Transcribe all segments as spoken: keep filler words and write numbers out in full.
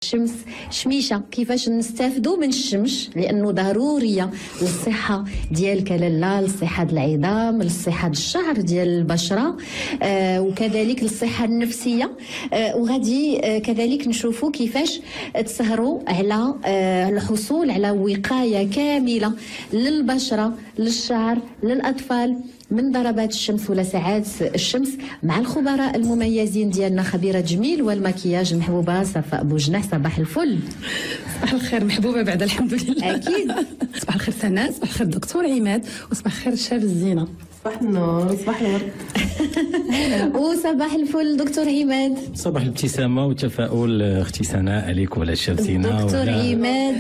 الشمس شميشه، كيفاش نستافدوا من الشمس لانه ضروريه للصحه ديال كلاله، للصحه ديال العظام، للصحه ديال الشعر ديال البشره، آه وكذلك للصحه النفسيه. آه وغادي آه كذلك نشوفوا كيفاش تسهروا على آه الحصول على وقايه كامله للبشره، للشعر، للاطفال من ضربات الشمس ولا ساعات الشمس، مع الخبراء المميزين ديالنا خبيره جميل والمكياج المحبوبه صفاء بوجنح. صباح الفل. صباح الخير محبوبه بعد الحمد لله. اكيد. صباح الخير سناء، صباح الخير دكتور عماد، وصباح الخير شاب الزينه. صباح النور، صباح الورد. وصباح الفل دكتور عماد. صباح الابتسامه والتفاؤل اختي سناء عليك وعلى الشاب زينه. دكتور عماد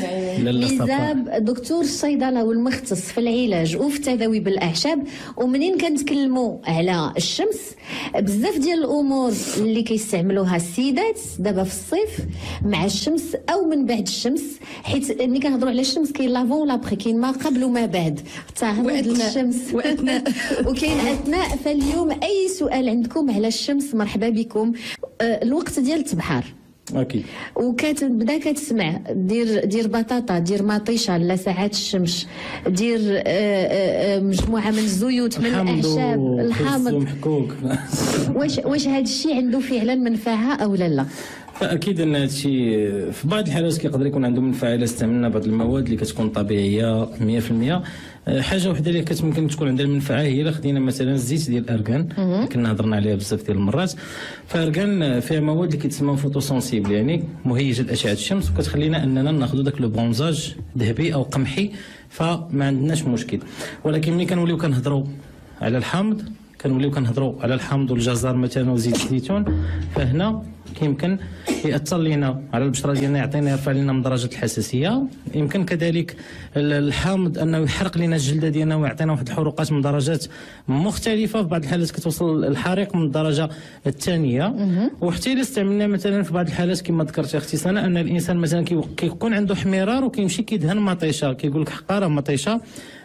ميزاب دكتور الصيدله والمختص في العلاج وفي التداوي بالاعشاب. ومنين كنتكلموا على الشمس بزاف ديال الامور اللي كيستعملوها السيدات دابا في الصيف مع الشمس او من بعد الشمس، حيت ملي كنهضروا على الشمس كاين لافون لابخي، كاين ما قبل وما بعد تعرض للشمس واثناء وكاين اثناء. فاليوم اي سؤال عندكم على الشمس مرحبا بكم. أه الوقت ديال التبحر اكيد، وكتبدا كتسمع دير دير بطاطا، دير مطيشه لساعات الشمس، دير آآ آآ مجموعه من الزيوت من الاعشاب، الحامض. واش واش هذا الشيء عنده فعلا منفعه او لا لا؟ فاكيد ان هذا الشيء في بعض الحالات كيقدر يكون عنده منفعه الا استعملنا بعض المواد اللي كتكون طبيعيه مية في المية. حاجه وحده اللي كتمكن تكون عندها المنفعه هي الا خدينا مثلا الزيت ديال الارغان اللي كنا هضرنا عليها بزاف ديال المرات. فالارغان فيها مواد اللي كيتسموا فوتوسونسيبل، يعني مهيجه لاشعه الشمس، وكتخلينا اننا ناخذوا داك لو برونزاج ذهبي او قمحي، فما عندناش مشكل. ولكن ملي كنوليو كنهضروا على الحامض، كنوليو كنهضروا على الحامض والجزر مثلا وزيت الزيتون، فهنا كيمكن ياثر لينا على البشره ديالنا، يعطينا يرفع لنا من درجه الحساسيه. يمكن كذلك الحامض انه يحرق لنا الجلده ديالنا ويعطينا واحد الحروقات من درجات مختلفه، في بعض الحالات كتوصل الحريق من الدرجه الثانيه. وحتى الا استعملنا مثلا في بعض الحالات كما ذكرتي اختي سناء ان الانسان مثلا كيكون عنده احمرار وكيمشي كيدهن مطيشه، كيقول لك حقاره مطيشه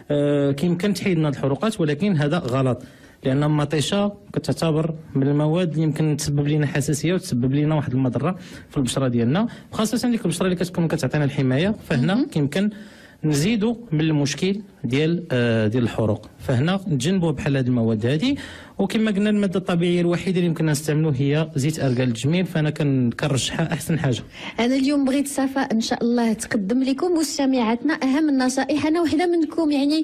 آه كيمكن تحيد لنا الحروقات، ولكن هذا غلط، لان المطيشه كتعتبر من المواد اللي يمكن تسبب لنا حساسيه وتسبب لنا واحد المضره في البشره ديالنا، وخاصه ديك البشره اللي كتكون كتعطينا الحمايه. فهنا كيمكن نزيدوا من المشكل ديال آه ديال الحروق، فهنا نتجنبوا بحال هذه المواد هذه. وكما قلنا الماده الطبيعيه الوحيده اللي يمكن نستعملوه هي زيت ارغال الجميل، فانا كنرشحها احسن حاجه. انا اليوم بغيت صفاء ان شاء الله تقدم لكم مستمعاتنا اهم النصائح. انا وحده منكم، يعني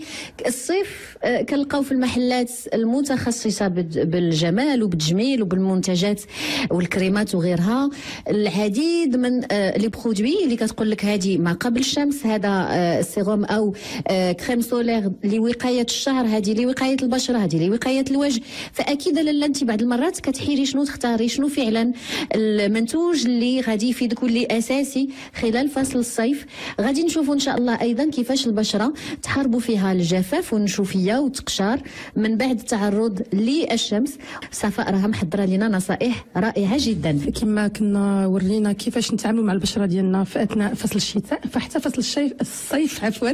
الصيف كنلقاو في المحلات المتخصصه بالجمال وبالتجميل وبالمنتجات والكريمات وغيرها العديد من لي برودوي اللي كتقول لك هذه ما قبل الشمس، هذا سيروم او كريم سولير لوقايه الشعر، هذه لوقايه البشره، هذه لوقايه الوجه. فاكيد لاله انت بعض المرات كتحيري شنو تختاري، شنو فعلا المنتوج اللي غادي يفيدك واللي اساسي خلال فصل الصيف. غادي نشوفوا ان شاء الله ايضا كيفاش البشره تحاربوا فيها الجفاف والنشوفيه والتقشار من بعد التعرض للشمس. صفاء راها محضره لنا نصائح رائعه جدا. كما كنا ورينا كيفاش نتعاملوا مع البشره ديالنا في اثناء فصل الشتاء، فحتى فصل الشيف الصيف عفوا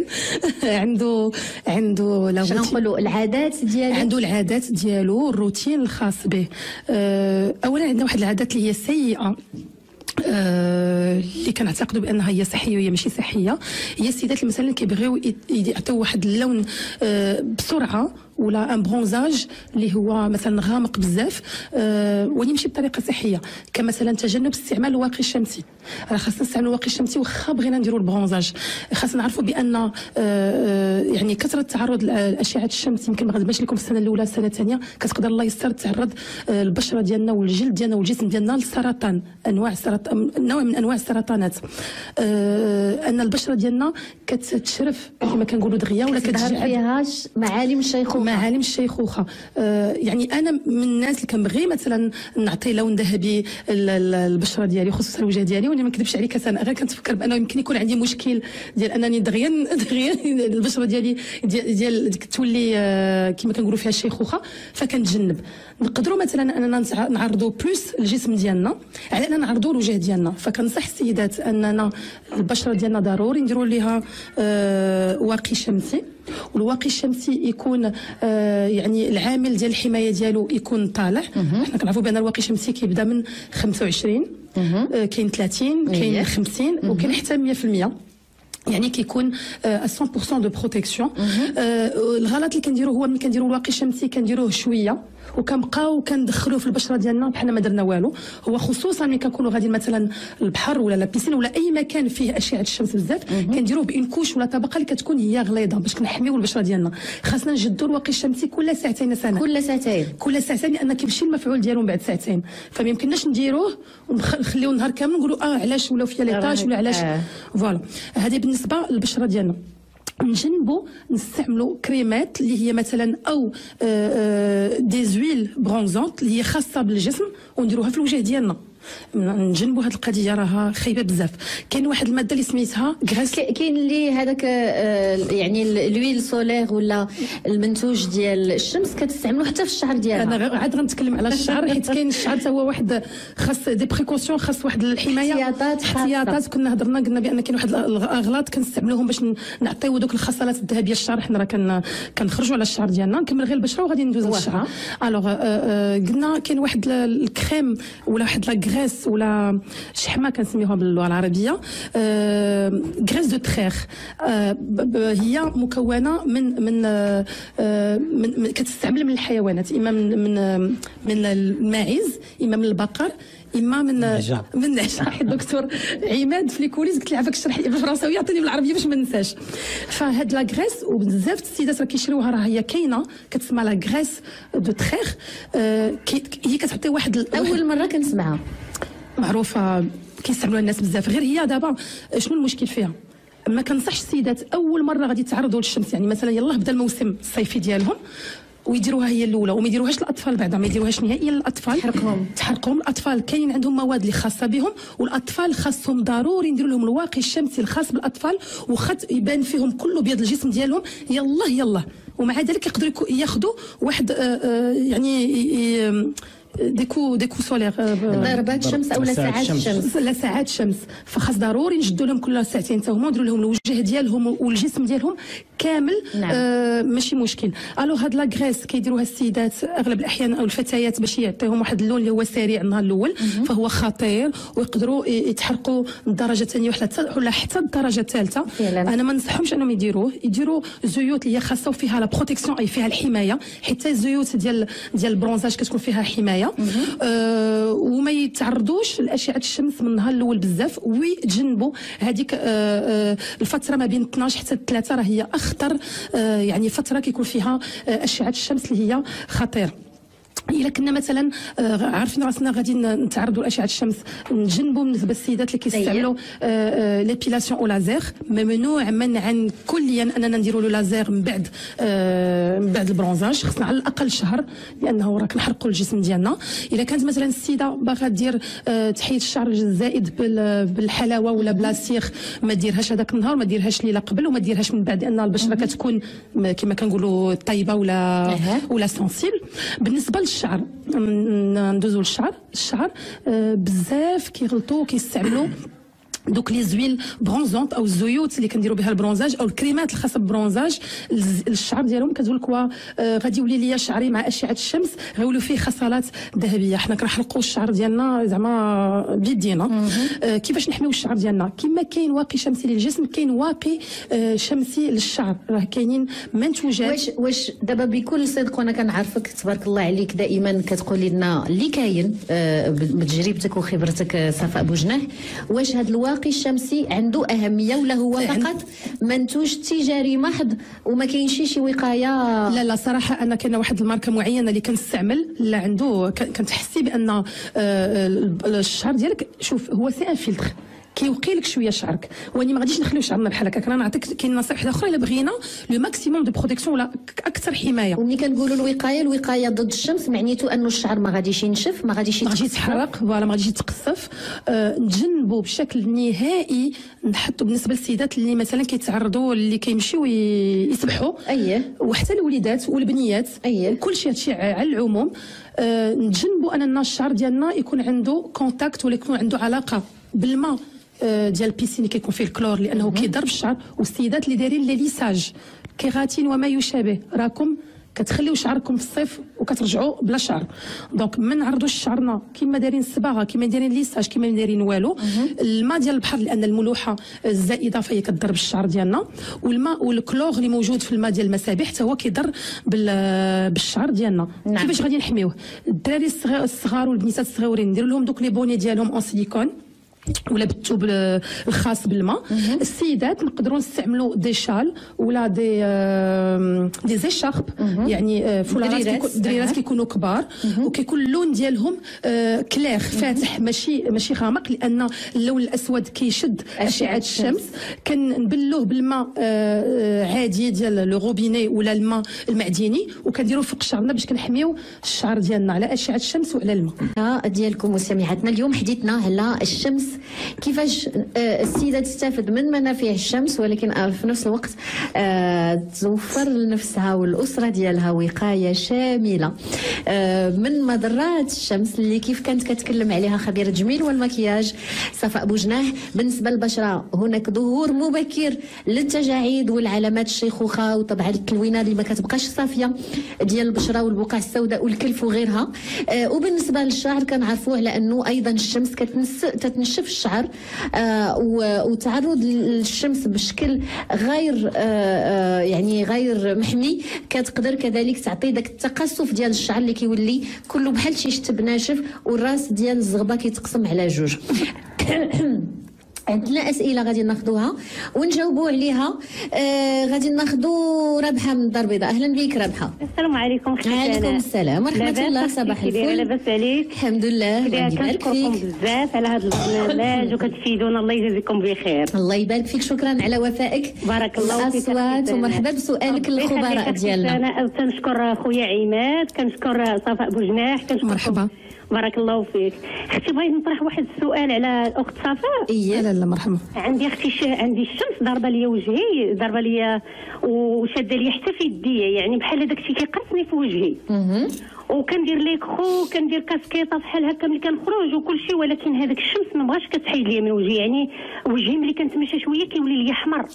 عنده عنده لا نقولوا العادات ديالو، عنده العادات ديالو، الروتين الخاص به. أه اولا عندنا واحد العادات اللي هي سيئه آه اللي كنعتقدوا بانها هي صحيه وهي ماشي صحيه. هي السيدات اللي مثلا كيبغيو يعطيو واحد اللون آه بسرعه ولا ان برونزاج اللي هو مثلا غامق بزاف أه ونمشي بطريقه صحيه، كمثلا تجنب استعمال الواقي الشمسي. راه خاصنا نستعملوا الواقي الشمسي واخا بغينا نديروا البرونزاج. خاصنا نعرفوا بان أه يعني كثره التعرض لاشعه الشمس يمكن ما غتبانش لكم في السنه الاولى السنه الثانيه، كتقدر الله يستر تعرض أه البشره ديالنا والجلد ديالنا والجسم ديالنا للسرطان، انواع السرطان، نوع من انواع السرطانات. أه ان البشره ديالنا كتشرف كما كنقولوا دغيا ولا كتظهر فيها معالم الشيخوخه. معالم الشيخوخه. آه يعني انا من الناس اللي كنبغي مثلا نعطي لون ذهبي البشره ديالي خصوصا الوجه ديالي، وانا ما نكذبش عليك انا غير كنتفكر بانه يمكن يكون عندي مشكل ديال انني دغيا دغيا البشره ديالي ديال, ديال تولي آه كما كنقولوا فيها الشيخوخه، فكنتجنب. نقدروا مثلا اننا نعرضوا بلوس الجسم ديالنا على اننا نعرضوا الوجه ديالنا. فكنصح السيدات اننا البشره ديالنا ضروري نديروا ليها آه واقي شمسي والواقي الشمسي يكون آه يعني العامل ديال الحمايه ديالو يكون طالع. حنا كنعرفوا بان الواقي الشمسي كيبدا من خمسة وعشرين، آه كاين ثلاثين، كاين خمسين، وكاين حتى مية في المية، يعني كيكون مية بالمية دو بروتيكسيون. الغلط اللي كنديروه هو ملي كنديروا الواقي الشمسي كنديروه شويه وكنبقاو كندخلوه في البشره ديالنا بحال ما درنا والو. هو خصوصا ملي كنكونوا غاديين مثلا البحر ولا لا بيسين ولا اي مكان فيه اشعه الشمس بزاف، كنديروه بان كوش ولا طبقه اللي كتكون هي غليظه باش كنحميو البشره ديالنا. خاصنا نجدوا الواقي الشمسي كل ساعتين سنه، كل ساعتين كل ساعتين، لان كيمشي المفعول ديالو من بعد ساعتين. فما يمكنناش نديروه ونخليو النهار كامل نقولوا اه علاش ولاو فيا ليطاج ولا علاش. آه. فوالا هذه بالنسبه للبشره ديالنا. نجنبوا نستعملوا كريمات اللي هي مثلا او دي زويل برونزونت اللي هي خاصه بالجسم ونديروها في الوجه ديالنا. نجنبوا هذه القضيه راها خايبه بزاف. كاين واحد الماده اللي سميتها غريس. كاين اللي هذاك يعني الويل سولير ولا المنتوج ديال الشمس كتستعملوا حتى في الشعر ديالنا. انا عاد غنتكلم على الشعر حيت كاين الشعر حتى هو واحد خاص دي بريكوسيون، خاص واحد الحمايه، احتياطات احتياطات. كنا هضرنا قلنا بان كاين واحد الاغلاط كنستعملوهم باش نعطيو دوك الخصالات الذهبيه للشعر. حنا راه كن كنخرجوا على الشعر ديالنا. نكمل غير البشره وغادي ندوز للشعر. الوغ قلنا كاين واحد الكريم ولا واحد لا غريس ولا شحمه كنسميوها باللغه العربيه، آه غريس دو تريخ. آه هي مكونه من من, آه من, من كتستعمل من الحيوانات، اما من من من الماعز، اما من البقر، اما من النعجة. من النعجة. حيت الدكتور عماد في ليكوليز قلت لي عافاك تشرح لي بالفرنساويه عطيني بالعربيه باش ما ننساش. فهاد لا غريس وبزاف السيدات راه كيشريوها، راه هي كاينه كتسمى لا غريس دو تريخ. آه هي كتعطي واحد اول مره كنسمعها، معروفه كيستعملوها الناس بزاف. غير هي دابا شنو المشكل فيها؟ ما كنصحش السيدات اول مره غادي يتعرضوا للشمس، يعني مثلا يلاه بدا الموسم الصيفي ديالهم ويديروها هي الاولى، وما يديروهاش الاطفال بعدا، ما يديروهاش نهائيا الاطفال. تحرقهم تحرقهم. الاطفال كاين عندهم مواد اللي خاصه بهم، والاطفال خاصهم ضروري نديروا لهم الواقي الشمسي الخاص بالاطفال وخط يبان فيهم كله بيض الجسم ديالهم. يلاه يلاه ومع ذلك يقدروا ياخذوا واحد آآ آآ يعني ديكو ديكو سولير، ضربات شمس او ساعات شمس، لا ساعات شمس. فخاص ضروري نجدوا لهم كل ساعتين حتى هما، نديروا لهم الوجه ديالهم والجسم ديالهم كامل. نعم. آه ماشي مشكل. الو هاد لا غريس كيديروها السيدات اغلب الاحيان او الفتيات باش يعطيهم واحد اللون اللي هو سريع النهار الاول، فهو خطير ويقدروا يتحرقوا الدرجه الثانيه ولا حتى الدرجه الثالثه. انا ما ننصحهمش انهم يديروه. يديروا زيوت اللي هي خاصه وفيها لا بروتيكسيون، اي فيها الحمايه. حتى الزيوت ديال ديال البرونزاج كتكون فيها حمايه. آه وما يتعرضوش لاشعه الشمس من النهار الاول بزاف، ويتجنبوا هذيك آه آه الفتره ما بين اثناش حتى ثلاثة، راه هي اخطر آه يعني فتره كيكون فيها آه اشعه الشمس اللي هي خطيره. الا كنا مثلا عارفين راسنا غادي نتعرضوا لاشعه الشمس، نجنبوا بالنسبه للسيدات اللي كيستعملوا ليبيلاسيون او لازير. ممنوع منعا كليا اننا نديروا له لازير من بعد من بعد البرونزاج. خصنا على الاقل شهر، لانه راه كنحرقوا الجسم ديالنا. الا كانت مثلا السيده باغا دير تحيد الشعر الزائد بالحلاوه ولا بلا سيخ، ما ديرهاش هذاك النهار، ما ديرهاش ليله قبل، وما ديرهاش من بعد، لان البشره كتكون كما كنقولوا طيبه ولا ولا سنسيبل. بالنسبه الشعر ندوزو للشعر. الشعر آه بزاف كيغلطوا كيستعملوا دوك لي زويل برونزونت او الزيوت اللي كنديروا بها البرونزاج او الكريمات الخاصه بالبرونزاج. الشعر ديالهم كتقول لك آه غادي يولي ليا شعري مع اشعه الشمس غيولوا فيه خصالات ذهبيه. حنا كنحرقوا الشعر ديالنا زعما بيدينا. آه كيفاش نحميو الشعر ديالنا؟ كما كاين واقي شمسي للجسم كاين واقي آه شمسي للشعر. راه كاينين منتوجات. واش واش دابا بكل صدق، وانا كنعرفك تبارك الله عليك دائما كتقولي لنا اللي كاين آه بتجربتك وخبرتك صفاء بوجناح، واش هاد الواقي الواقي الشمسي عنده اهميه ولا هو فقط منتوج تجاري محض وما كاينش شي وقايه؟ لا لا صراحه انا كاينه واحد الماركه معينه اللي كنستعمل، لا عنده كنتحسي بان الشعر ديالك شوف هو سي ان فلتر كيوقي لك شويه شعرك، واني ما غاديش نخليو شعرنا بحال هكاك. انا نعطيك كاين نصائح اخرى الا بغينا لو ماكسيموم دو بروتيكسيون ولا اكثر حمايه. وملي كنقولوا الوقايه، الوقايه ضد الشمس معنيته انه الشعر ما غاديش ينشف، ما غاديش يتحرق، فوالا ما غاديش يتقصف. أه نتجنبوا بشكل نهائي نحطوا بالنسبه للسيدات اللي مثلا كيتعرضوا اللي كيمشيو يسبحوا، اييه، وحتى الوليدات والبنيات، اييه، كلشي هادشي على العموم. أه نتجنبوا اننا الشعر ديالنا يكون عنده كونتاكت ولا يكون عنده علاقه بالماء ديال البيسين اللي كيكون فيه الكلور، لانه كيضرب الشعر. والسيدات اللي دايرين لي ليساج كيراتين وما يشابه، راكم كتخليو شعركم في الصيف وكترجعوا بلا شعر. دونك ما نعرضوش شعرنا كيما دايرين الصباغه، كيما دايرين ليساج، كيما دايرين والو. الماء ديال البحر لان الملوحه الزائده فهي كضر بالشعر ديالنا، والماء والكلور اللي موجود في الماء ديال المسابح حتى هو كيضر بالشعر ديالنا. نعم. كيفاش غادي نحميوه؟ الدراري الصغار والبنيتات الصغيورين نديروا لهم دوك لي بوني ديالهم اون سيليكون ولا بالثوب الخاص بالماء. السيدات نقدروا نستعملوا دي شال ولا دي آه دي زيشارب، يعني فولارات دريرات كيكونوا كبار وكيكون اللون ديالهم آه كلير فاتح، ماشي ماشي غامق، لان اللون الاسود كيشد اشعه الشمس. كنبلوه بالماء آه عادي ديال لو روبيني ولا الماء المعدني وكنديروه فوق شعرنا باش كنحميو الشعر ديالنا على اشعه الشمس وعلى الماء. ديالكم مستمعاتنا اليوم حديثنا على الشمس، كيفاش السيدة تستافد من منافع الشمس ولكن في نفس الوقت توفر لنفسها والأسرة ديالها وقاية شاملة من مضرات الشمس اللي كيف كانت كتكلم عليها خبيرة التجميل والمكياج صفاء بوجناح. بالنسبة للبشرة هناك ظهور مبكر للتجاعيد والعلامات الشيخوخة وطبعا التلوينة اللي ما كتبقاش صافية ديال البشرة والبقع السوداء والكلف وغيرها. وبالنسبة للشعر كنعرفوا على أنه أيضا الشمس كتنشف الشعر آه وتعرض للشمس بشكل غير آه يعني غير محمي كتقدر كذلك تعطي داك التقصف ديال الشعر اللي كيولي كله بحال شي شتب ناشف والراس ديال الزغبه كيتقسم على جوج. عندنا اسئله غادي ناخذوها ونجاوبوا عليها. آه غادي ناخذوا ربحه من الدار البيضاء. اهلا بك ربحه. السلام عليكم. وعليكم السلام ورحمه الله. صباح الفل. لاباس عليك؟ الحمد لله. كنشكركم بزاف على هذا البرنامج وكتفيدونا، الله يجازيكم بخير. الله يبارك فيك، شكرا على وفائك. بارك الله فيك. الاصوات ومرحبا بسؤالك للخبراء ديالنا. انا كنشكر خويا عماد، كنشكر صفاء بوجناح، كنشكر مرحبا. بارك الله فيك. اختي بغيت نطرح واحد السؤال على الاخت صفاء. ايه لا لا مرحبا. عندي اختي ش... عندي الشمس ضاربه ليا وجهي، ضاربه ليا وشاده ليا حتى في يديا، يعني بحال هذاك الشيء كيقرصني في وجهي. اها وكندير ليك خو كندير كاسكيطه بحال هكا ملي كنخرج وكل شيء، ولكن هذاك الشمس ما بغاش كتحيد ليا من وجهي، يعني وجهي ملي كنتمشى شويه كيولي لي احمر.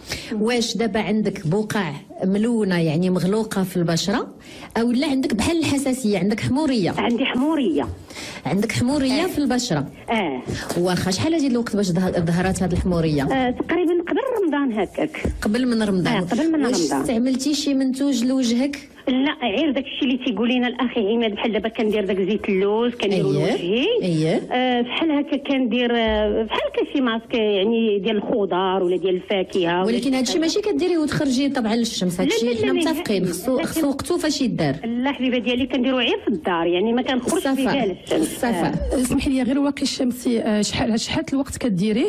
واش دابا عندك بقع ملونه يعني مغلوقه في البشره او لا عندك بحال الحساسيه، عندك حموريه؟ عندي حموريه. عندك حموريه آه. في البشره؟ اه. واخا شحال هادي الوقت باش ظهرت هذه الحموريه؟ آه تقريبا قبل رمضان هكاك. قبل من رمضان. آه قبل من واش رمضان. استعملتي شي منتوج لوجهك؟ لا غير داك الشيء اللي تيقول لنا الاخي عماد، بحال دابا كندير داك زيت اللوز كنديرو أيه. لوجهي. اييه آه بحال هكا كندير آه بحال هكا شي ماسك يعني ديال الخضار ولا ديال الفاكهه. ولكن هادشي ماشي كديري وتخرجي طبعا للشمس، هادشي حنا متفقين خصو خصو وقتو فاش يدار. لا حبيبه ديالي كنديرو غير في الدار، يعني ما كنخرجش في كاع الشمس. صفاء اسمحي لي غير الواقي الشمسي شحال شحال الوقت كديريه؟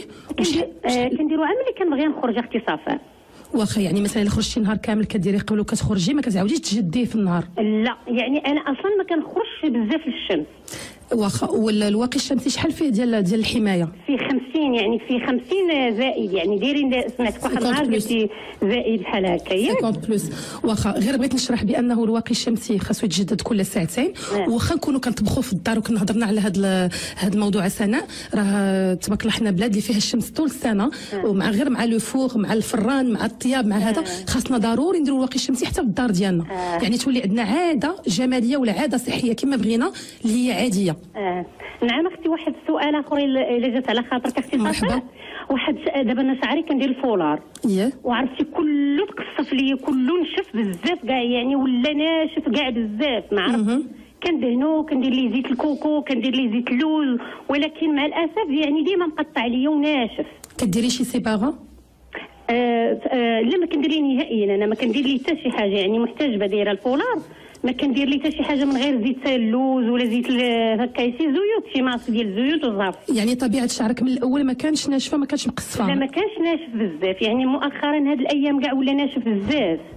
آه كنديرو عام اللي كنبغي نخرج اختي صفاء. واخا يعني مثلا الا خرجتي نهار كامل كديري قبل وكتخرجي ما كتعاوديش تجديه في النهار؟ لا يعني انا اصلا ما كنخرجش بزاف للشمس. واخا ولا الواقي الشمسي شحال فيه ديال ديال الحمايه؟ في خمسين، يعني في خمسين زائد، يعني دايرين سمعت واحد النهار قلتي زائد بحال هكا خمسين بلس. واخا غير بغيت نشرح بانه الواقي الشمسي خاصو يتجدد كل ساعتين. آه. واخا نكونوا كنطبخوا في الدار وكنا هضرنا على هذا هذا الموضوع سناء، راه تبارك الله حنا بلاد اللي فيها الشمس طول السنه. آه. ومع غير مع لو فور مع الفران مع الطياب مع هذا آه. خاصنا ضروري نديروا الواقي الشمسي حتى في الدار ديالنا. آه. يعني تولي عندنا عاده جماليه ولا عاده صحيه كما بغينا اللي هي عاديه. آه. نعم اختي واحد السؤال اخر اللي جات على خاطرك اختي مرحبا. واحد دابا انا شعري كندير الفولار. yeah. وعرفتي كله تقصف ليا، كله نشف بزاف كاع، يعني ولا ناشف كاع بزاف ما عرفت. كندهنو كندير ليه زيت الكوكو كندير ليه زيت اللوز، ولكن مع الاسف يعني ديما مقطع ليا وناشف. كديري شي صباغه؟ آه آه لا ما كندير نهائيا، انا ما كندير ليه حتى شي حاجه، يعني محتاجه دايره الفولار ما كندير ليه حتى شي حاجه من غير زيت اللوز ولا زيت هكا شي زيوت، شي ماسك ديال الزيوت وصافي. يعني طبيعه شعرك من الاول ما كانش ناشفه ما كانش مقصفه؟ لا ما كانش ناشف بزاف، يعني مؤخرا هاد الايام كاع ولا ناشف بزاف.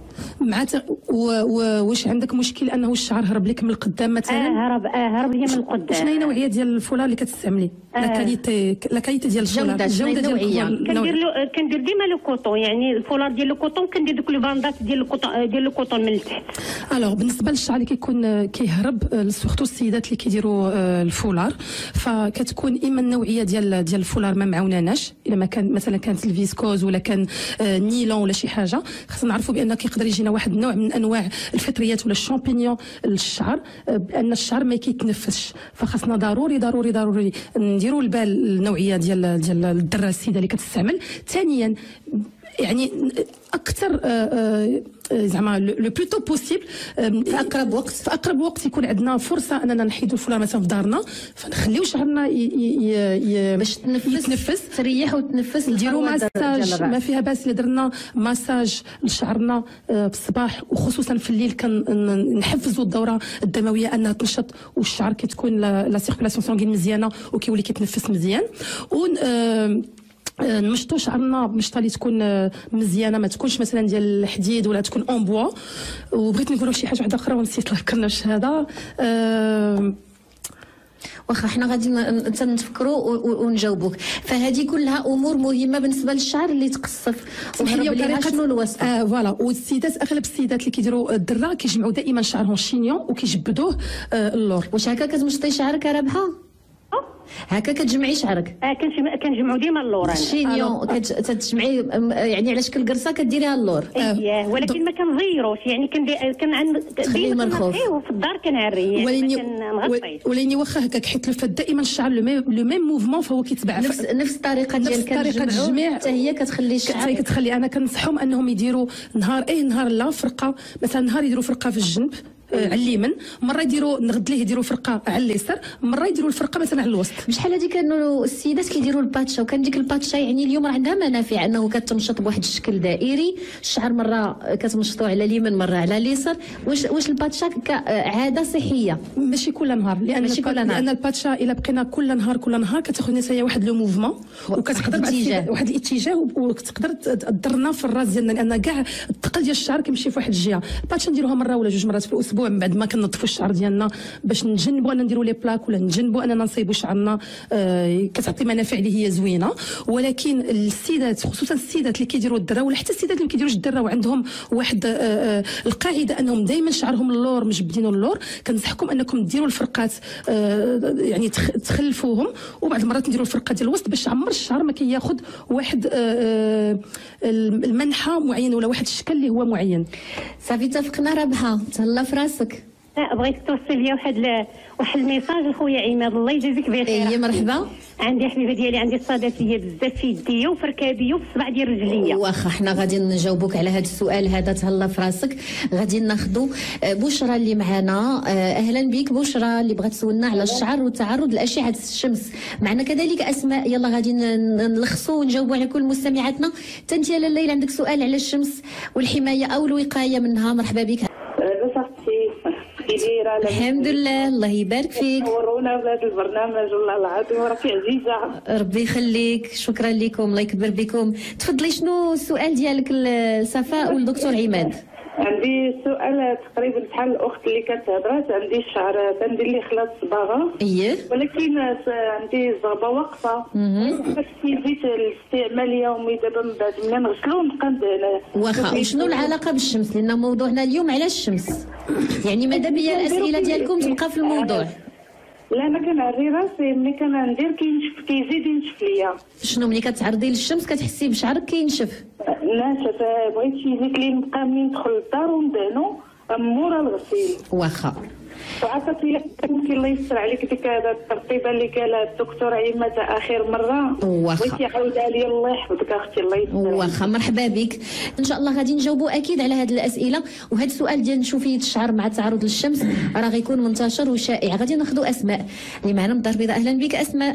مع ت... و... و... واش عندك مشكل انه الشعر هرب لك من القدام مثلا؟ اه هرب اه هرب لي من القدام. شنو هي النوعيه ديال الفولار اللي كتستعملي؟ لا كاليتي لا كاليتي ديال الفولار، الجوده النوعيه. كندير له كندير ديما لو كوطون، يعني الفولار ديال لو كوطون كندير دوك لو باندات ديال الكوطون ديال لو كوطون من التحت. الوغ بالنسبه للشعر اللي كيكون كيهرب سورتو السيدات اللي كيديروا الفولار، فكتكون اما النوعيه ديال ديال الفولار ما معوناناش، الا ما كان مثلا كانت الفيسكوز ولا كان نيلون ولا شي حاجه، خصنا نعرفوا بان كيقدر يجينا واحد النوع من انواع الفطريات ولا الشامبينيون للشعر، بان الشعر ما كيتنفسش، فخاصنا ضروري ضروري ضروري نديروا البال النوعيه ديال ديال الدره السيده اللي كتستعمل. ثانيا يعني اكثر زعما لو بلوتو بوسيبل في اقرب وقت في اقرب وقت يكون عندنا فرصه اننا نحيدوا الفولار مثلا في دارنا، فنخليو شعرنا ي... ي... باش تنفس يتنفس تريح وتنفس. نديروا مساج ما فيها باس الا درنا مساج لشعرنا بالصباح، وخصوصا في الليل كنحفزوا الدوره الدمويه انها تنشط، والشعر كتكون لا سيركولاسيون سانغين مزيانه وكيولي كيتنفس مزيان. و نمشطوا شعرنا بمشطه اللي تكون مزيانه، ما تكونش مثلا ديال الحديد ولا تكون اون بوا. وبغيت نقول شي حاجه واحده اخرى ونسيت ذكرنا الشهاده. أه واخا حنا غادي نتفكروا ونجاوبوك. فهذه كلها امور مهمه بالنسبه للشعر اللي تقصف وطريقه شنو الوصفه. اه فوالا. والسيدات اغلب السيدات اللي كيديروا الدره كيجمعوا دائما شعرهم شينيون وكيجبدوه آه اللور. واش هكا كتمشطي شعرك رابحه؟ هكا كتجمعي شعرك؟ اه كنجمعوا ديما اللور. الشينيون كتجمعي يعني على شكل قرصه كديريها اللور. اييه ولكن ما كنغيروش، يعني كان عند ديما منخوف وفي الدار كنعري يعني كنغطي. وليني واخا هكاك حيت الفات دائما الشعر لو ميم موفمون فهو كيتبع نفس نفس الطريقه ديال طريقه التجميع حتى هي كتخلي الشعر كتخلي. انا كنصحهم انهم يديروا نهار ايه نهار لا فرقه، مثلا نهار يديروا فرقه في الجنب على اليمين، مره يديروا نغد ليه يديروا فرقه على اليسار، مره يديروا الفرقه مثلا على الوسط. بشحال هذه كانوا السيدات كيديروا الباتشا، وكان ديك الباتشا يعني اليوم راه عندها منافع انه كتمشط بواحد الشكل دائري، الشعر مره كتمشطو على اليمين مره على اليسار. واش واش الباتشا كعاده صحيه؟ ماشي كل نهار، لان ماشي كل نهار. لان الباتشا الا بقينا كل نهار كل نهار كتاخذ نسايا واحد لو موفمون وكتقدر واحد الاتجاه وتقدر تضرنا في الراس ديالنا، لان كاع الثقل ديال الشعر كيمشي في واحد الجهه. الباتشا نديروها مره ولا جوج مرات في الاسبوع من بعد ما كنظفوا الشعر ديالنا باش نتجنبوا ان نديروا لي بلاك ولا نتجنبوا اننا نصيبوا شعرنا. آه كتعطي منافع اللي هي زوينه. ولكن السيدات خصوصا السيدات اللي كيديروا الدره ولا حتى السيدات اللي ما كيديروش الدره وعندهم واحد آه آه القاعده انهم دائما شعرهم اللور مجبدين اللور، كنصحكم انكم ديروا الفرقات آه يعني تخلفوهم، وبعض المرات نديروا الفرقه ديال الوسط باش عمر الشعر ما كياخذ واحد آه المنحى معين ولا واحد الشكل اللي هو معين. صافي اتفقنا رابحه، تهلا في راسك. بغيت توصل لي واحد ل... واحد الميساج لخويا عماد، الله يجازيك بخير. اي مرحبا. عندي حبيبه ديالي عندي الصدفيه بزاف في يديا وفي ركابيه وفي الصبع ديال رجليا. واخا حنا غادي نجاوبوك على هذا السؤال هذا، تهلا في راسك. غادي ناخذوا بشرى اللي معنا. اهلا بك بشرى اللي بغات تسولنا على الشعر والتعرض لاشعه الشمس. معنا كذلك اسماء. يلا غادي نلخصوا ونجاوبوا على كل مستمعاتنا. انت يا الليل عندك سؤال على الشمس والحمايه او الوقايه منها. مرحبا بك. الحمد لله، الله يبارك فيك. ورونا بهذا البرنامج والله العظيم وراكي عزيزه. ربي يخليك، شكرا لكم، الله يكبر بكم. تفضلي شنو السؤال ديالك لصفاء والدكتور عماد؟ عندي سؤال تقريبا بحال الاخت اللي كانت هضرات. عندي الشعر كندير ليه خلاط صباغه اييه، ولكن عندي الزربه واقفه. بس زيت الاستعمال اليومي دابا من بعد ما نغسلو نبقى ندهن. واخا وشنو العلاقه بالشمس؟ لان موضوعنا اليوم على الشمس، يعني ماذا بيا الاسئله ديالكم تبقى في الموضوع. لا انا كنعري راسي ملي كندير كينشف كيزيد ينشف ليا. شنو ملي كتعرضي للشمس كتحسي بشعرك كينشف؟ ناشف. بغيت شي زيت لي نبقى منين ندخل للدار وندهنو مورا الغسيل. واخا وعطات لي يمكن الله يستر عليك ديك الترطيبه اللي قالها الدكتور عماد اخر مره. واخا بغيتي عاودها لي الله يحفظك اختي الله يستر. واخا مرحبا بك. ان شاء الله غادي نجاوبوا اكيد على هذه الاسئله. وهذا السؤال ديال نشوفيه الشعر مع التعرض للشمس راه غيكون منتشر وشائع. غادي ناخذوا اسماء اللي معنا من الدار البيضاء. اهلا بك اسماء.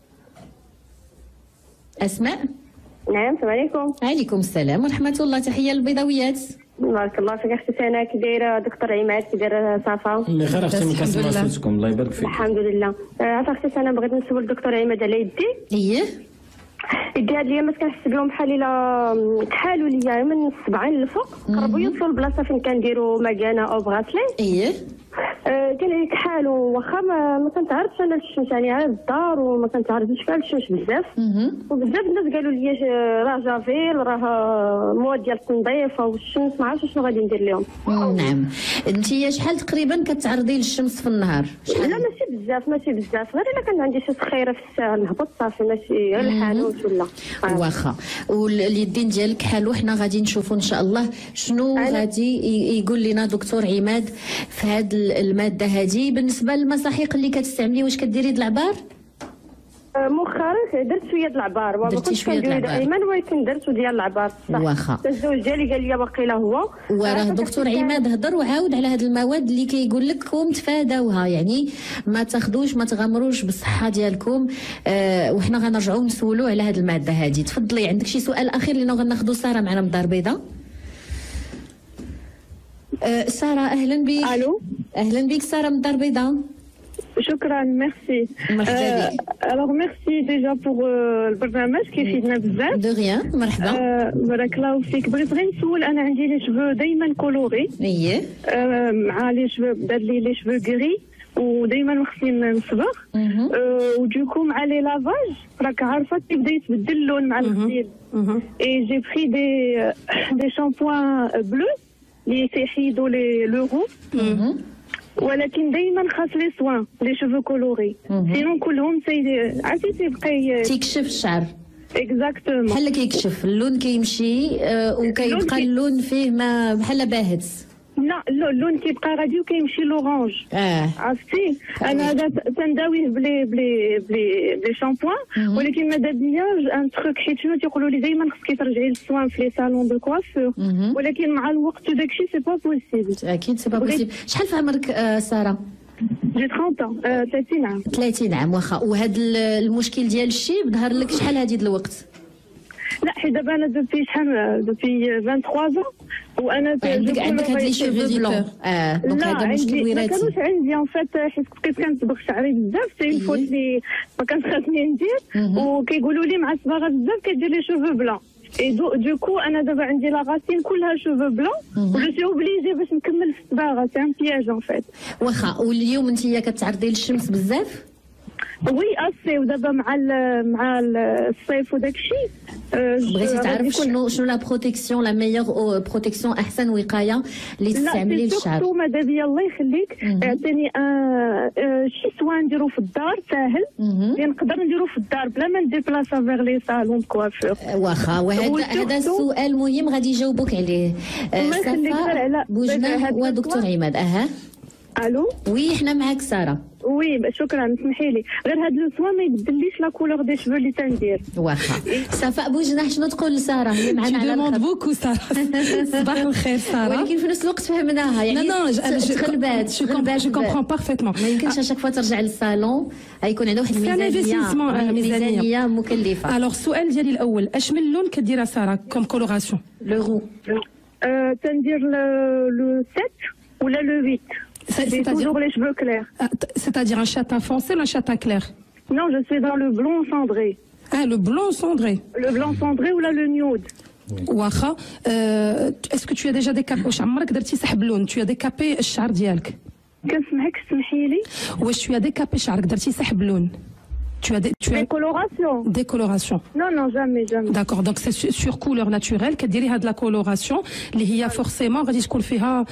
اسماء. نعم السلام عليكم. وعليكم السلام ورحمه الله. تحيه للبيضاويات. بارك الله فيك اختي سناء. كي دايره دكتور عماد؟ كي دايره صفا؟ بخير اختي، من كنسمع صوتكم الله يبارك فيك. الحمد لله. عرفت اختي سناء بغيت نسول الدكتور عماد على يدي. اييه يدي هاد الايامات كنحس بهم بحال الا كحالوا ليا من السبعين للفوق، قربوا يوصلوا لبلاصه فين كنديروا مكانه او بغاسلي. اييه آه كان كحالوا واخا ما, ما كنتعرفش انا الشمس، يعني على الدار وما كنتعرفش فيها الشمس بزاف. وبزاف الناس قالوا لي راه جافيل، راه مواد ديال التنظيف والشمس، ما عرفتش شنو غادي ندير لهم. نعم. انت شحال تقريبا كتعرضي للشمس في النهار؟ شحال؟ لا ماشي بزاف ماشي بزاف، غير الا كان عندي شي سخيره في الساعه نهبط صافي، ماشي غير الحانوت ولا. واخا. واليدين ديالك حالو، حنا غادي نشوفوا ان شاء الله شنو غادي يقول لنا دكتور عماد في هاد الماده هذه. بالنسبه للمساحيق اللي كتستعملي، واش كديري د العبار؟ مؤخرا درت شويه د العبار، ما كنتش كندير دائما ولكن درت ديال العبار. واخا. الزوج ديالي قال لي باقي هو. وراه دكتور عماد هضر وعاود على هاد المواد اللي كيقول لكم تفاداوها، يعني ما تاخذوش ما تغامروش بالصحه ديالكم. آه وحنا غنرجعوا نسولوا على هاد الماده هذه. تفضلي، عندك شي سؤال اخير اللي غناخذوا ساره معنا من الدار البيضاء؟ آه ساره اهلا بك. الو اهلا بك ساره من الدار البيضاء. شكرا ميرسي. مرحبا بك. الوغ ميرسي ديجا بوغ البرنامج كيفيدنا بزاف. دو ريان. مرحبا. بارك الله فيك. بغيت غير نسول، انا عندي لي شفو دائما كولوري. اييه. مع لي شفو دار لي لي شفو كري ودائما مخصين نصبغ. ودوكو مع لي لافاج راك عارفه كيبدا يتبدل اللون مع الغسيل. اي جي بري دي دي شامبوان بلو اللي تيحيدوا لي لو رو، ولكن دائما خاص لي سوان لي شوفو كولوري، سينون كلهم تي عرفتي تيبقى تيكشف الشعر. اكزاكتومون. بحال كيكشف اللون كيمشي آه وكيبقى اللون فيه ما بحال باهت. لا اللون كيبقى غادي وكيمشي لورانج. اه عرفتي انا هذا تنداويه بلي بلي بلي بلي شامبوان، ولكن ماذا بيا ان تروك حيت شنو تيقولوا لي دائما خصك ترجعي للسوان في لي صالون دو كوافور، ولكن مع الوقت داكشي سي با بوسيبل. اكيد سي با بوسيبل. شحال في عمرك آه ساره؟ جي ثلاثين آه ثلاثين عام. ثلاثين عام. واخا. وهذا المشكل ديال الشيب ظهر لك شحال هذه الوقت؟ لا حيت دابا انا دوبي شحال دوبي ثلاثة وعشرين وانا عندك عندك هاد لي شوفو بلون. اه دونك هذا مشكل وراثي. ما كانوش عندي ان فات حيت بقيت كنصبغ شعري بزاف، سي اون فوت اللي ما كانش خاصني ندير، وكيقولوا لي مع الصباغه بزاف كدير لي شوفو بلون. اي دو دوكو انا دابا عندي لا غاسين كلها شوفو بلون، وجو سي اوبليجي باش نكمل في الصباغه، سي ان بياج ان فات. واخا. واليوم انت كتعرضي للشمس بزاف؟ وي اسي. ودابا مع مع الصيف وداك الشيء بغيتي تعرف شنو شنو لا بروتيكسيون لا ميور بروتيكسيون، احسن وقايه اللي تستعملي للشعر؟ لا ماذا بيا الله يخليك اعطيني شي سوان نديرو في الدار ساهل اللي نقدر نديرو في الدار بلا ما نديبلاصا فيغ لي صالون كوافور. واخا. وهذا هذا السؤال مهم غادي يجاوبوك عليه صفاء بوجناح ودكتور عماد. اها الو. وي حنا معاك ساره. وي شكرا. اسمحي لي غير هاد لو سوا ما يبدليش لا كولور دي شفو اللي تندير. واخا. صفاء بوجناح شنو تقول لساره؟ هي معنا على الخط. بوكو ساره. صباح الخير ساره. ولكن في نفس الوقت فهمناها، يعني تغلبات تغلبات جو كومبرون بارفيتمون. ما يمكنش اشاك فوا ترجع للصالون، غيكون عندها واحد الميزانيه ميزانيه مكلفه. الوغ السؤال ديالي الاول، اش من لون كديرها ساره كوم كولوراسيون؟ لو رو تندير لو سبعة ولا لو ثمانية. C'est toujours les cheveux clairs. C'est-à-dire un châtain foncé ou un châtain clair? Non, je suis dans le blond cendré. Ah, le blond cendré. Le blanc cendré ou là le nude. واخا. Est-ce que tu as déjà décapé واش عمرك درتي سحب لون؟ Tu as décapé الشعر ديالك؟ كنسمعك سمحي لي. واش tu as décapé شعرك درتي سحب لون؟ Tu as des, tu as décoloration. Décoloration. Non non jamais jamais. D'accord, donc c'est sur couleur naturelle كديري هاد لا كولوراسيون اللي هي فورسيمون غادي تكون فيها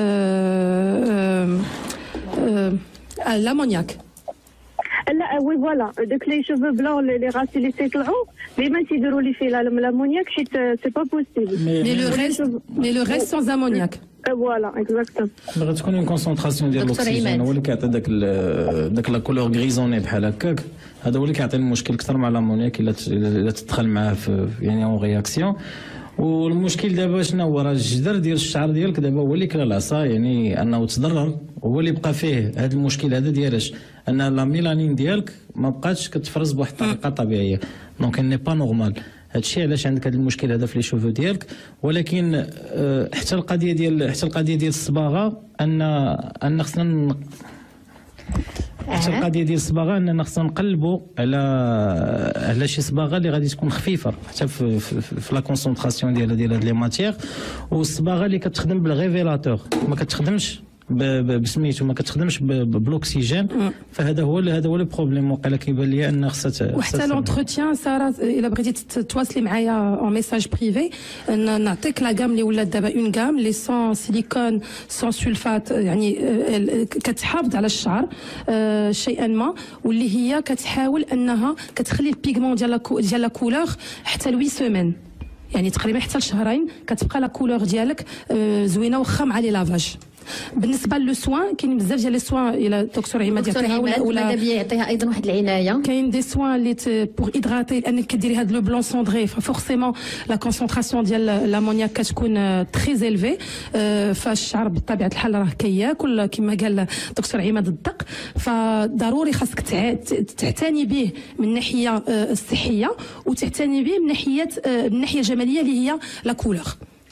الامونياك. لا وي فوالا دوك لي شوفو بلون لي راسي اللي تيطلعوا ديما تيديروا لي فيه الامونياك حيت سي با بوسيبل. مي لو ريست مي لو ريست سون امونياك. فوالا اكزاكتومون. غتكون اون كونسونطراسيون ديال الاكسجين هو اللي كيعطي داك داك لا كولور غريزوني بحال هكاك، هذا هو اللي كيعطي المشكل اكثر مع الامونياك الا تدخل معاه في يعني اون رياكسيون. والمشكل دابا شنو هو؟ راه الجدر ديال الشعر ديالك دابا هو اللي كلا العصا، يعني انه تضرر، هو اللي بقى فيه هذا المشكل هذا ديالاش ان لا ميلانين ديالك ما بقاتش كتفرز بواحد الطريقه طبيعيه، دونك ني با نورمال. هادشي علاش عندك هذا المشكل هذا في لي شوفو ديالك. ولكن حتى القضيه ديال حتى القضيه ديال الصباغه ان ان خصنا حتى القضيه ديال الصباغه اننا خصنا نقلبوا على على شي صباغه اللي غادي تكون خفيفه حتى في في, في لا كونسونطراسيون ديالها ديال هاد لي ماتيير، والصباغه اللي كتخدم بالريفيلاتور ما كتخدمش بسميتو ما كتخدمش بالاكسجين. فهذا هو هذا هو لو بروبليم. وقيلا كيبان لي ان خصها وحتى لونتروتيان. ساره الا بغيتي تواصلي معايا اون ميساج بريفي نعطيك لا غام اللي ولات دابا اون غام لي سون سيليكون سون سولفات، يعني كتحافظ على الشعر شيئا ما، واللي هي كتحاول انها كتخلي البيغمون ديال ديال لا كولور حتى لوي سيمين، يعني تقريبا حتى لشهرين كتبقى لا كولور ديالك زوينه واخا مع لي لافاج. بالنسبه لو سوان كاين بزاف ديال لي سوان الى دكتور عماد يعطيها ولا ولا يعطيها ايضا واحد العنايه. كاين دي سوان اللي بور هيدراتي لانك كديري هاد لو بلون سوندري فورسيمون لا كونسونطراسيون ديال لامونياك كتكون تري زيلفي، فالشعر بطبيعه الحال راه كياكل كما قال دكتور عماد الدق، فضروري خاصك تعتني به من الناحيه الصحيه وتعتني به من ناحيه من الناحيه الجماليه اللي هي لا كولور.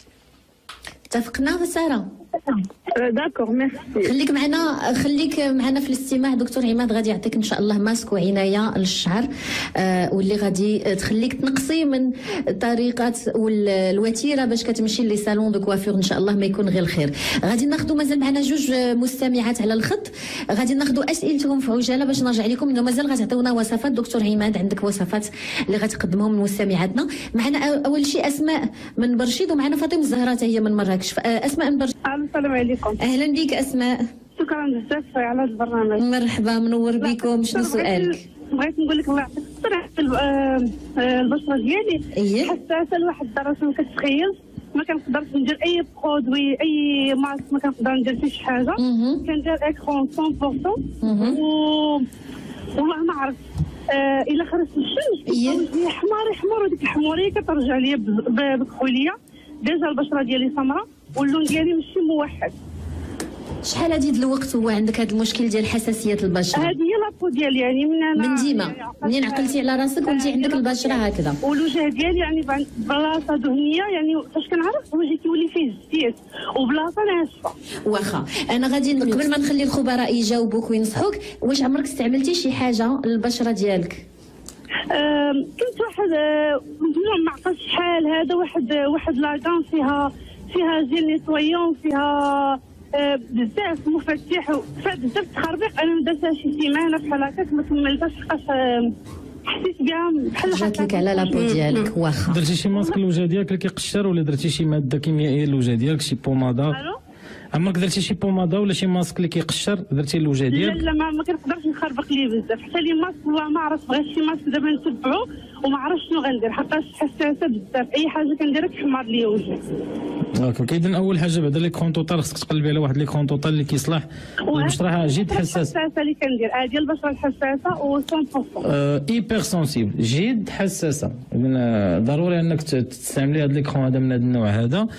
اتفقنا ساره؟ داكور ميرسي. خليك معنا خليك معنا في الاستماع. دكتور عماد غادي يعطيك ان شاء الله ماسك وعنايه للشعر آه واللي غادي تخليك تنقصي من طريقه والوتيره باش كتمشي لي صالون دو كوافور ان شاء الله ما يكون غير الخير. غادي ناخذوا مازال معنا جوج مستمعات على الخط، غادي ناخذوا اسئلتهم في عجاله باش نرجع لكم. انه مازال غتعطيونا وصفات. دكتور عماد عندك وصفات اللي غتقدمهم لمستمعاتنا. معنا اول شيء اسماء من برشيد ومعنا فاطمه الزهراء هي من مراكش. اسماء من برشيد. السلام عليكم. اهلا بك اسماء. شكرا بزاف على هذا البرنامج. مرحبا منور بكم. شنو سؤالك؟ بغيت نقول لك الله يعطيك الصحه. البشره ديالي حساسه لواحد الدرجه ما كتخيل، ما كنقدرش ندير اي برودوي اي ماسك، ما كنقدر ندير فيه شي حاجه. كندير اكرون مية بالمية و والله ما عرفت آه الا خرجت الشمس هي حماري حمار، وديك الحموريه كترجع ليا بكحوليه. ديجا البشره ديالي سمراء واللون ديالي ماشي موحد. شحال هادي الوقت هو عندك هذا المشكل ديال حساسيه البشره؟ هذه هي لابو ديالي يعني من انا من ديما منين عقلتي على راسك وانت عندك البشره هكذا. والوجه ديالي يعني بلاصه دهنيه، يعني فاش كنعرف وجهي كيولي فيه زيت وبلاصه ناشفه. واخا انا غادي قبل ما نخلي الخبراء يجاوبوك وينصحوك، واش عمرك استعملتي شي حاجه للبشره ديالك؟ أه كنت واحد أه ما عقلتش شحال هذا واحد واحد لاكان فيها فيها جيل نيتويون، فيها أه بزاف مفتح بزاف تخربيق. انا درتها شي سيمانه بحال هكاك ما كملتهاش لحقاش حسيت بها بحال جات لك على لابو ديالك. واخا درتي شي ماسك للوجه ديالك اللي كيقشر ولا درتي شي ماده كيميائيه للوجه ديالك شي بومادا؟ عمرك درتي شي بوماده ولا شي ماسك اللي كيقشر درتي للوجه ديالك؟ لا ما, ما كنقدرش نخربق ليه بزاف حتى لي ماسك والله ما عرفت. بغيت شي ماسك دابا نتبعو وما عرفتش شنو غندير حقاش حساسه بزاف. اي حاجه كنديرها كتحمر ليا وجهي. اوكي اذا اول حاجه بعدا لي كرون توتال خصك تقلبي على واحد لي كرون توتال اللي كيصلح البشره جد حساسه. الحساسه اللي كندير اه ديال البشره الحساسه و مية بالمية ايبر سونسيبل جد حساسه. اذا ضروري انك تستعملي هذا لي كرون هذا من هذا النوع هذا،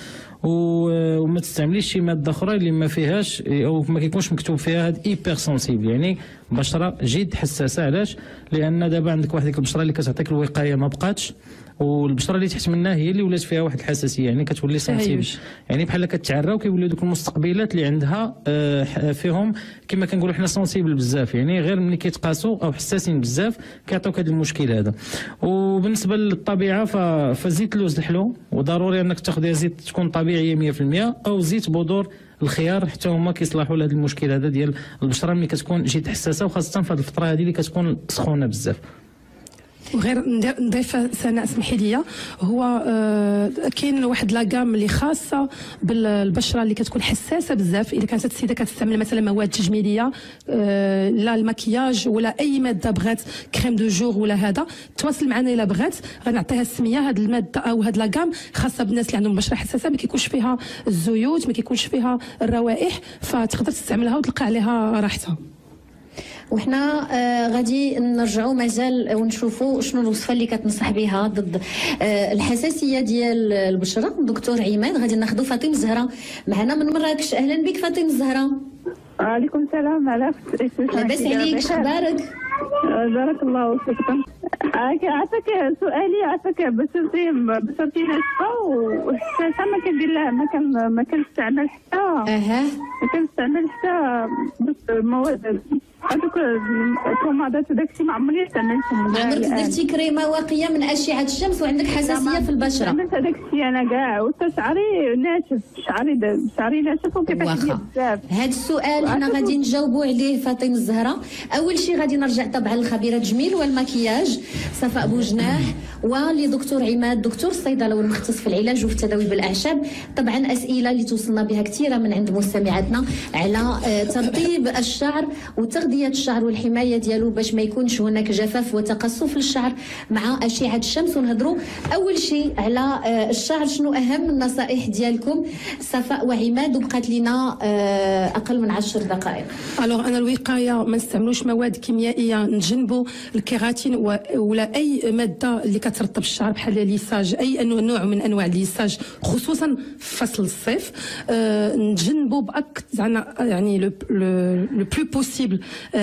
وما تستعمليش شي ماده اخرى اللي ما فيهاش او ما كيكونش مكتوب فيها هاد ايبر سونسيبل، يعني بشره جد حساسه. علاش؟ لان دابا عندك واحد ديك البشره اللي كتعطيك الوقايه ما بقاتش، والبشره اللي تحت منها هي اللي ولات فيها واحد الحساسيه، يعني كتولي سنسيبل، يعني بحال كتعرى وكيوليو دوك المستقبلات اللي عندها فيهم كما كنقولوا حنا سنسيبل بزاف، يعني غير ملي كيتقاسوا او حساسين بزاف كيعطيوك هذا المشكل هذا. وبالنسبه للطبيعه فزيت اللوز الحلو، وضروري انك تاخذ زيت تكون طبيعيه مية في المية او زيت بذور الخيار، حتى هما كيصلحوا لهذا المشكل هذا ديال البشره ملي كتكون جد حساسه، وخاصه في هذه الفتره هذه اللي كتكون سخونه بزاف. وغير نضيف سناء اسمحي لي، هو آه كاين واحد لاكام اللي خاصه بالبشره اللي كتكون حساسه بزاف. اذا كانت السيده كتستعمل مثلا مواد تجميليه آه لا المكياج ولا اي ماده بغات كريم دو جور ولا هذا، تواصل معنا الا بغات غنعطيها السميه. هاد الماده او هاد لاكام خاصه بالناس اللي عندهم بشره حساسه، ما كيكونش فيها الزيوت ما كيكونش فيها الروائح، فتقدر تستعملها وتلقى عليها راحتها. وحنا آه غادي نرجعوا مازال ونشوفوا شنو الوصفه اللي كتنصح بها ضد آه الحساسيه ديال البشره. دكتور عماد غادي ناخذوا فاطمه الزهراء معنا من مراكش. اهلا بك فاطمه الزهراء. وعليكم السلام. علاش لاباس عليك؟ شخبارك؟ بارك الله فيك. عافاك سؤالي عافاك بصرتي بصرتي ناشفه والشاشه ما كندير لها ما كان ما كنستعمل حتى اها ما كنستعمل حتى المواد هذوك البومادات وداكشي ما عمري استعملتهم. عمرك درتي كريمه واقيه من اشعه الشمس وعندك حساسيه في البشره؟ عملت هذاك الشيء انا كاع وحتى شعري ناشف شعري شعري ناشف وكيفاش بزاف. هذا السؤال حنا غادي نجاوبوا عليه فاطمه الزهراء. اول شيء غادي نرجع طبعا لخبيره التجميل والمكياج صفاء بوجناح ولدكتور عماد دكتور الصيدله والمختص في العلاج وفي التداوي بالاعشاب. طبعا اسئله اللي توصلنا بها كثيره من عند مستمعاتنا على ترطيب الشعر وتغذيه الشعر والحمايه ديالو باش ما يكونش هناك جفاف وتقصف للشعر مع اشعه الشمس. ونهضروا اول شيء على الشعر، شنو اهم النصائح ديالكم صفاء وعماد؟ وبقات لنا اقل من عشر دقائق. الوغ انا الوقايه ما نستعملوش مواد كيميائيه، نتجنبوا الكيراتين ولا اي ماده اللي كترطب الشعر بحال ليساج، اي نوع من انواع الليساج خصوصا في فصل الصيف. أه نتجنبوا باكثر يعني لو لو بلو بوسيبل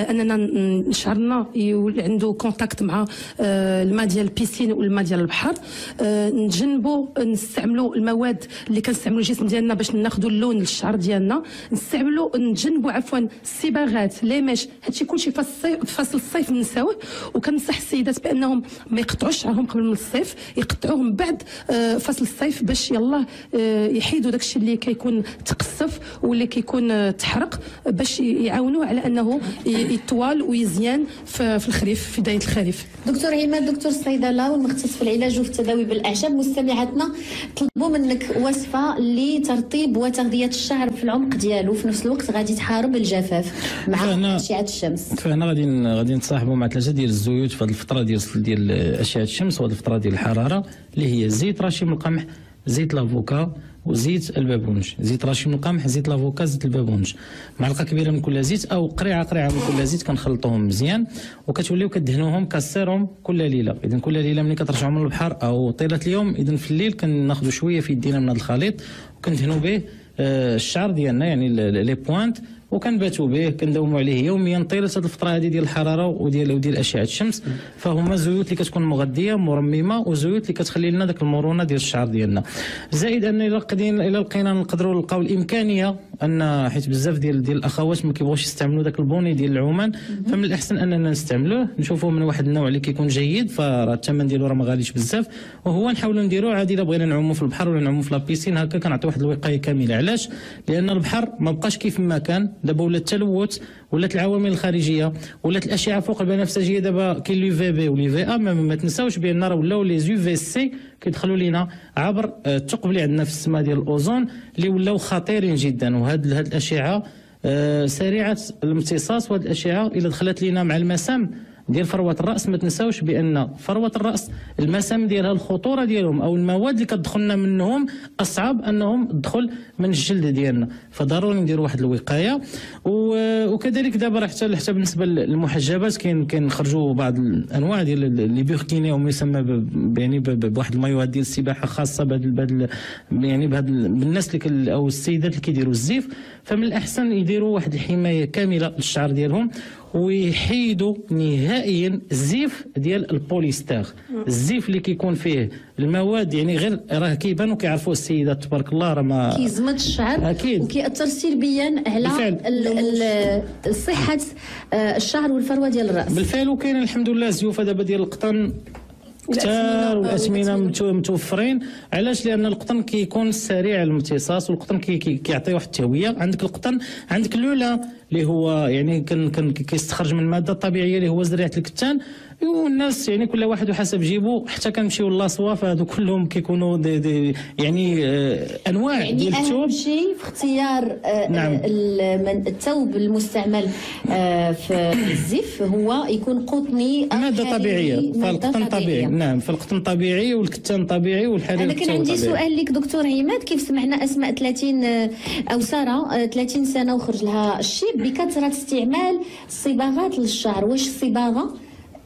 اننا شعرنا عنده كونتاكت مع الماء ديال البيسين والماء ديال البحر. أه نتجنبوا نستعملوا المواد اللي كنستعملوا الجسم ديالنا باش ناخذوا اللون للشعر ديالنا. نستعملوا نتجنبوا عفوا الصباغات لي ميش، هادشي كلشي في فصل الصيف نساوه. وكنصح السيدات بانهم ما يقطعوش شعرهم قبل من الصيف، يقطعوهم بعد فصل الصيف باش يلاه يحيدوا داكشي اللي كيكون تقصف واللي كيكون تحرق، باش يعاونوه على انه يطول ويزيان في الخريف في بدايه الخريف. دكتور عماد دكتور الصيدله والمختص في العلاج وفي التداوي بالاعشاب، مستمعاتنا طلبوا منك وصفه لترطيب وتغذيه الشعر في العمق ديالو، في نفس الوقت غادي تحارب الجفاف مع اشعه الشمس. فهنا غادي غادي نتصاحبوا مع ثلاثه ديال الزيوت في هذه الفتره ديال ديال اشعه الشمس وهذه الفتره ديال الحراره، اللي هي زيت رشيم القمح، زيت لافوكا وزيت البابونج. زيت رشيم القمح، زيت لافوكا، زيت البابونج، معلقه كبيره من كل زيت او قريعه قريعه من كل زيت كنخلطوهم مزيان وكتوليو كدهنوهم كالسيروم كل ليله. اذا كل ليله ملي كترجعوا من البحر او طيله اليوم، اذا في الليل كناخذوا شويه في يدينا من هذا الخليط وكندهنوا به الشعر ديالنا يعني لي بوينت وكنباتوا به كنداوموا عليه يوميا طيله هذه الفتره هذه ديال الحراره وديال وديال اشعه الشمس. فهما زيوت اللي كتكون مغذيه مرممه وزيوت اللي كتخلي لنا داك المرونه ديال الشعر ديالنا. زائد ان الى قدينا الى لقينا نقدروا نلقاو الامكانيه ان حيت بزاف ديال ديال الاخوات ما كيبغوش يستعملوا داك البوني ديال العمان، فمن الاحسن اننا نستعملوه نشوفوه من واحد النوع اللي كيكون جيد، فراه الثمن ديالو راه ما غاليش بزاف، وهو نحاولوا نديروه عادي الا بغينا نعوموا في البحر ولا نعوموا في لابيسين هكا كنعطي واحد الوقايه كامله. علاش؟ لان البحر ما بقاش كيف ما كان دابا، ولا التلوث ولات العوامل الخارجيه ولات الاشعه فوق البنفسجيه. دابا كاين لي في بي ولي في ا، ما, ما تنساوش بان راه ولاو لي يو في سي كيدخلوا لينا عبر الثقب اللي عندنا في السماء ديال الاوزون اللي ولاو خطيرين جدا. وهاد هاد الاشعه سريعه الامتصاص، وهاد الاشعه الا دخلت لينا مع المسام ديال فروه الراس ما تنساوش بان فروه الراس المسام ديالها الخطوره ديالهم او المواد اللي كتدخلنا منهم اصعب انهم تدخل من الجلد ديالنا، فضروري نديروا واحد الوقايه. وكذلك دابا راه حتى حتى بالنسبه للمحجبات كاين كنخرجوا بعض الانواع ديال لي بوركيني وما يسمى يعني بواحد المايوهات ديال السباحه خاصه بهذا يعني بهذا بالناس اللي او السيدات اللي كيديروا الزيف، فمن الاحسن يديروا واحد الحمايه كامله للشعر ديالهم ويحيدوا نهائيا الزيف ديال البوليستر. الزيف اللي كيكون فيه المواد يعني غير راه كيبان وكيعرفوا السيدات تبارك الله راه ما كيزمد الشعر أكيد. وكيأثر سلبيا على صحه الشعر والفروه ديال الراس. بالفعل. وكاين الحمد لله زيوفه دابا ديال القطن كثار والاثمنه متوفرين. علاش؟ لان القطن كيكون سريع الامتصاص والقطن كي كيعطي واحد التهويه. عندك القطن، عندك اللولا اللي هو يعني كان كان كيستخرج من الماده الطبيعيه اللي هو زريعه الكتان، والناس يعني كل واحد وحسب جيبو. حتى كنمشيو لاصوا فهادو كلهم كيكونوا دي دي يعني آه انواع يعني ديال الثوب. اهم شيء في اختيار آه نعم. الثوب المستعمل آه في الزيف هو يكون قطني ماده طبيعيه، فالقطن طبيعي. نعم، فالقطن طبيعي والكتان طبيعي والحرير طبيعي. انا كان عندي سؤال لك دكتور عماد، كيف سمعنا اسماء ثلاثين او ساره ثلاثين سنه وخرج لها الشيب بكثره استعمال الصباغات للشعر، واش الصباغه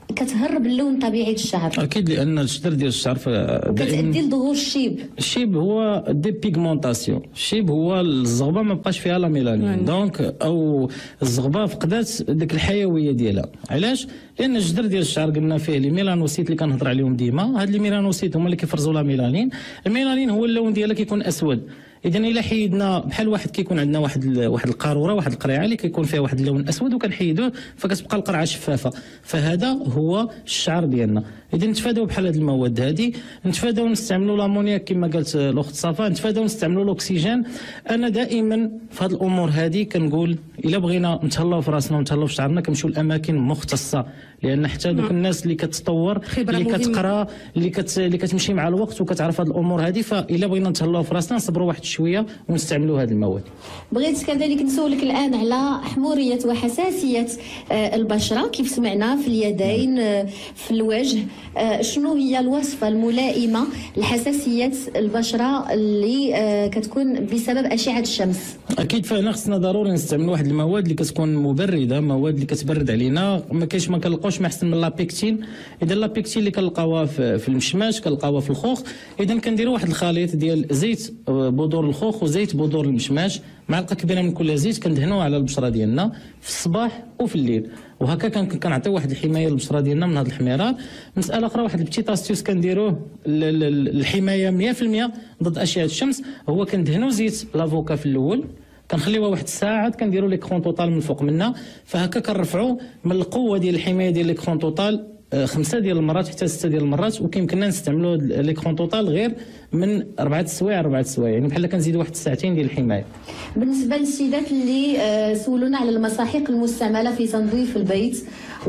كتهرب اللون الطبيعي الشعر. اكيد لان الشجر ديال الشعر كتأدي لظهور الشيب. الشيب هو دي بيغمونطاسيون، الشيب هو الزغبه ما بقاش فيها لا ميلانين دونك او الزغبه فقدات ديك الحيويه ديالها. علاش؟ لان الجدر ديال الشعر قلنا فيه لي ميلانوسيت اللي كنهضر عليهم ديما، هاد لي ميلانوسيت هما اللي كيفرزوا لا ميلانين. الميلانين هو اللون ديالها كيكون اسود. اذا الا حيدنا بحال واحد كيكون عندنا واحد واحد القاروره واحد القريعه اللي كيكون فيها واحد اللون اسود وكنحيدوه فكتبقى القرعه شفافه، فهذا هو الشعر ديالنا. اذا نتفاداو بحال هاد المواد هادي، نتفاداو نستعملوا لامونياك كما قالت الاخت صفا، نتفاداو نستعملوا الاكسجين. انا دائما في هاد الامور هادي كنقول الا بغينا نتهلاو في راسنا ونتهلاو في شعرنا كنمشيو لاماكن مختصه، لان حتى دوك الناس اللي كتطور اللي كتقرا اللي كت اللي كتمشي مع الوقت وكتعرف هاد الامور هادي، فالا بغينا نتهلاو في راسنا نصبروا واحد شويه ونستعملوا هاد المواد. بغيت كذلك نسولك الان على حموريه وحساسيه البشره، كيف سمعنا في اليدين في الوجه، شنو هي الوصفه الملائمه لحساسيه البشره اللي كتكون بسبب اشعه الشمس؟ اكيد فهنا خصنا ضروري نستعملوا واحد المواد اللي كتكون مبرده، مواد اللي كتبرد علينا. ما كاينش ما كنلقاوش ما احسن من لابيكتين. اذا لابيكتين اللي كنلقاوها في المشماش كنلقاوها في الخوخ، اذا كنديروا واحد الخليط ديال زيت بذور الخوخ وزيت بذور المشماش، معلقه كبيره من كل زيت كندهنوها على البشره ديالنا في الصباح وفي الليل، وهكا كنعطيو واحد الحمايه للبشره ديالنا من هذا الحميرات. مساله اخرى واحد البتيت استيوس كنديروه الحمايه مية في المية ضد اشعه الشمس، هو كندهنوا زيت لافوكا في الاول، كنخليوها واحد الساعه، كنديروا ليكرون توتال من الفوق منها، فهكا كنرفعوا من القوه ديال الحمايه ديال ليكرون توتال خمسه ديال المرات حتى سته ديال المرات، وكيمكننا نستعملوا ليكرون توتال غير من اربعه السوايع اربعه السوايع، يعني بحال كنزيدوا واحد الساعتين ديال الحمايه. بالنسبه للسيدات اللي سولونا على المساحيق المستعمله في تنظيف البيت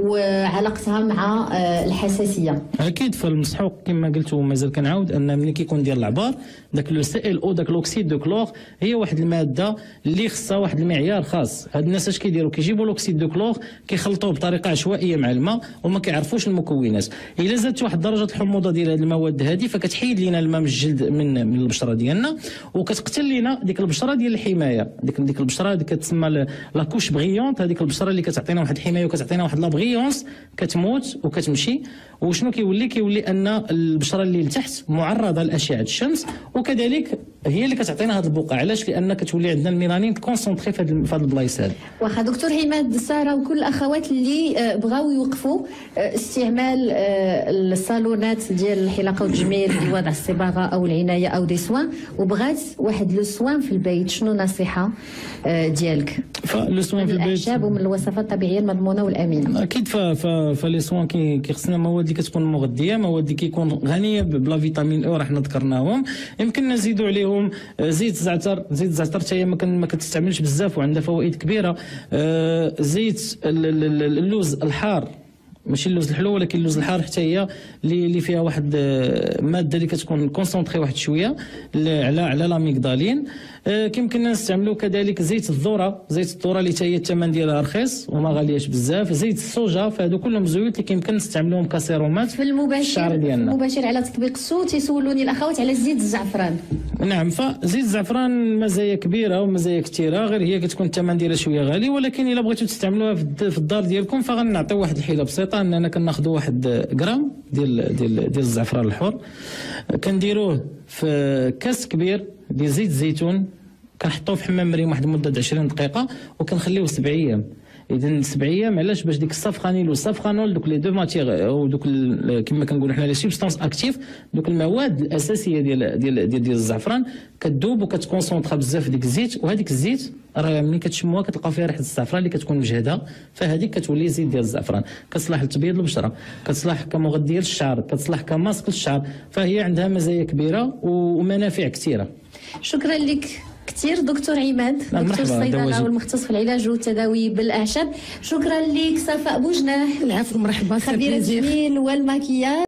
وعلاقتها مع الحساسيه، اكيد فالمسحوق كما قلت ومازال كنعاود ان ملي كيكون ديال العبار داك لو سي ال او داك لوكسيد دو كلور هي واحد الماده اللي خصها واحد المعيار خاص. هاد الناس اش كيديروا؟ كيجيبوا لوكسيد دو كلور كيخلطوه بطريقه عشوائيه مع الماء وما كيعرفوش المكونات. الا زادت واحد درجه الحموضه ديال هاد المواد هذه فكتحيد لينا الماء من الجلد من من البشره ديالنا وكتقتل لينا ديك البشره ديال الحمايه، ديك ديك البشره اللي كتسمى لا كوش بغيونط، هذيك البشره اللي كتعطينا واحد الحمايه وكتعطينا واحد لا بغيونس كتموت وكتمشي. وشنو كيولي؟ كيولي ان البشره اللي لتحت معرضه لاشعه الشمس، وكذلك هي اللي كتعطينا هذه البقع. علاش؟ لان كتولي عندنا الميلانين كونسونطري في هذه البلايص هذه. واخا دكتور عماد، ساره وكل الاخوات اللي بغاو يوقفوا استعمال الصالونات ديال الحلاقه والتجميل لوضع الصباغه او العنايه او دي سوان، وبغات واحد لو سوان في البيت، شنو النصيحه ديالك؟ فلو سوان في البيت من الاعشاب ومن الوصفات الطبيعيه المضمونه والامنه. اكيد ف فلي سوان كيخصنا مواد اللي كتكون مغذيه، مواد اللي كيكون غنيه بلا فيتامين او راح ذكرناهم. يمكن نزيدوا عليهم زيت الزعتر، زيت الزعتر حتى هي ما كتستعملش بزاف وعندها فوائد كبيره. زيت اللوز الحار، ماشي اللوز الحلو ولكن اللوز الحار حتى هي اللي فيها واحد ماده اللي كتكون كونسونطري واحد شويه على على لاميغدالين. كيمكننا نستعملوا كذلك زيت الذره، زيت الذره اللي حتى هي الثمن ديالها رخيص وما غالياش بزاف. زيت الصوجا، فهادو كلهم زيوت اللي كيمكن نستعملوهم كسيرومات في المباشر. في المباشر على تطبيق الصوت تيسولوني الاخوات على زيت الزعفران. نعم، فزيت الزعفران مزايا كبيره ومزايا كثيره، غير هي كتكون الثمن ديالها شويه غالي، ولكن الا بغيتوا تستعملوها في الدار ديالكم فغنعطيو واحد الحيله بسيطه، اننا كناخذوا واحد غرام ديال ديال ديال الزعفران الحر، كنديروه في كاس كبير ديال زيت الزيتون، كنحطوه في حمام مريم واحد المده عشرين دقيقه وكنخليوه سبع ايام. اذا سبع ايام علاش؟ باش ديك السافخانيل والسافخانول دوك لي دو ماتيغ او دوك كما كنقولوا حنا لي سوبستانس اكتيف، دوك المواد الاساسيه ديال ديال ديال, ديال الزعفران كتذوب وكتكونسونطرا بزاف في ديك الزيت، وهذيك الزيت راه ملي كتشموها كتلقاو فيها ريحه الزعفران اللي كتكون مجهده، فهذيك كتولي زيت ديال الزعفران، كتصلح لتبييض البشره، كتصلح كمغذيه للشعر، كتصلح كماسك للشعر، فهي عندها مزايا كبيره ومنافع كثيره. شكرا لك كثير دكتور عماد، دكتور الصيدله والمختص في العلاج والتداوي بالاعشاب. شكرا لك صفاء بوجناح، العفو، مرحبا، خبيره التجميل والماكياج.